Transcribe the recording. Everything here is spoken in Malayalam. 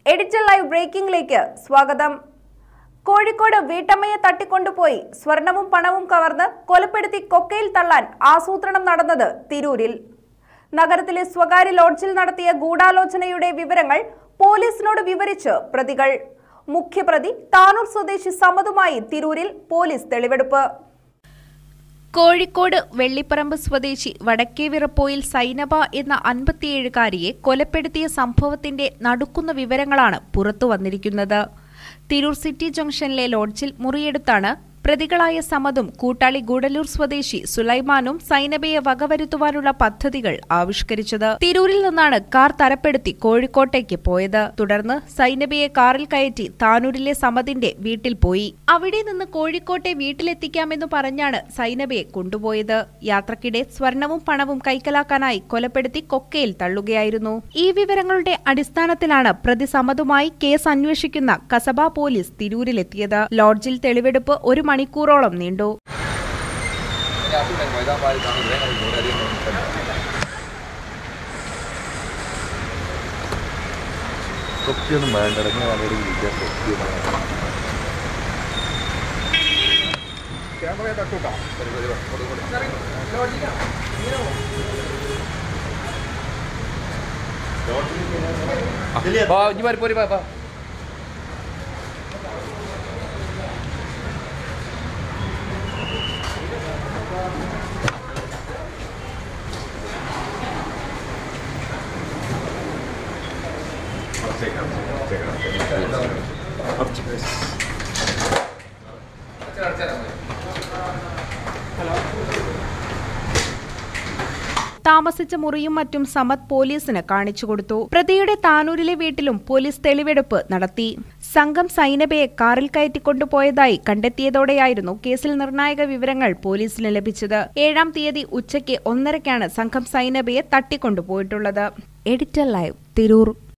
എഡിറ്റർ ലൈവ് ബ്രേക്കിംഗിലേക്ക് സ്വാഗതം. കോഴിക്കോട് വീട്ടമ്മയെ തട്ടിക്കൊണ്ടുപോയി സ്വർണവും പണവും കവർന്ന് കൊലപ്പെടുത്തി കൊക്കയിൽ തള്ളാൻ ആസൂത്രണം നടന്നത് തിരൂരിൽ. നഗരത്തിലെ സ്വകാര്യ ലോഡ്ജിൽ നടത്തിയ ഗൂഢാലോചനയുടെ വിവരങ്ങൾ പോലീസിനോട് വിവരിച്ച് പ്രതികൾ. മുഖ്യപ്രതി താനൂർ സ്വദേശി സമതുമായി തിരൂരിൽ പോലീസ് തെളിവെടുപ്പ്. കോഴിക്കോട് വെള്ളിപ്പറമ്പ് സ്വദേശി വടക്കേവിറപ്പോയിൽ സൈനബ എന്ന 57-കാരിയെ കൊലപ്പെടുത്തിയ സംഭവത്തിന്റെ നടുക്കുന്ന വിവരങ്ങളാണ് പുറത്തുവന്നിരിക്കുന്നത്. തിരൂർ സിറ്റി ജംഗ്ഷനിലെ ലോഡ്ജിൽ മുറിയെടുത്താണ് പ്രതികളായ സമതും കൂട്ടാളി ഗൂഡല്ലൂർ സ്വദേശി സുലൈമാനും സൈനബയെ വകവരുത്തുവാനുള്ള പദ്ധതികൾ ആവിഷ്കരിച്ചത്. തിരൂരിൽ നിന്നാണ് കാർ തരപ്പെടുത്തി കോഴിക്കോട്ടേക്ക് പോയത്. തുടർന്ന് സൈനബയെ കാറിൽ കയറ്റി താനൂരിലെ സമതിന്റെ വീട്ടിൽ പോയി. അവിടെ നിന്ന് കോഴിക്കോട്ടെ വീട്ടിലെത്തിക്കാമെന്ന് പറഞ്ഞാണ് സൈനബയെ കൊണ്ടുപോയത്. യാത്രക്കിടെ സ്വർണവും പണവും കൈക്കലാക്കാനായി കൊലപ്പെടുത്തി കൊക്കയിൽ തള്ളുകയായിരുന്നു. ഈ വിവരങ്ങളുടെ അടിസ്ഥാനത്തിലാണ് പ്രതി സമതുമായി കേസ് അന്വേഷിക്കുന്ന കസബ പോലീസ് തിരൂരിലെത്തിയത്. ലോഡ്ജിൽ തെളിവെടുപ്പ് 1 മണിക്കൂറോളം നീണ്ടു. താമസിച്ച മുറിയും മറ്റും സമത് പോലീസിന് കാണിച്ചു കൊടുത്തു. പ്രതിയുടെ താനൂരിലെ വീട്ടിലും പോലീസ് തെളിവെടുപ്പ് നടത്തി. സംഘം സൈനബയെ കാറിൽ കയറ്റിക്കൊണ്ടുപോയതായി കണ്ടെത്തിയതോടെയായിരുന്നു കേസിൽ നിർണായക വിവരങ്ങൾ പോലീസിന് ലഭിച്ചത്. 7-ാം തീയതി ഉച്ചയ്ക്ക് 1:30-ക്കാണ് സംഘം സൈനബയെ തട്ടിക്കൊണ്ടുപോയിട്ടുള്ളത്. Editor live, Tirur.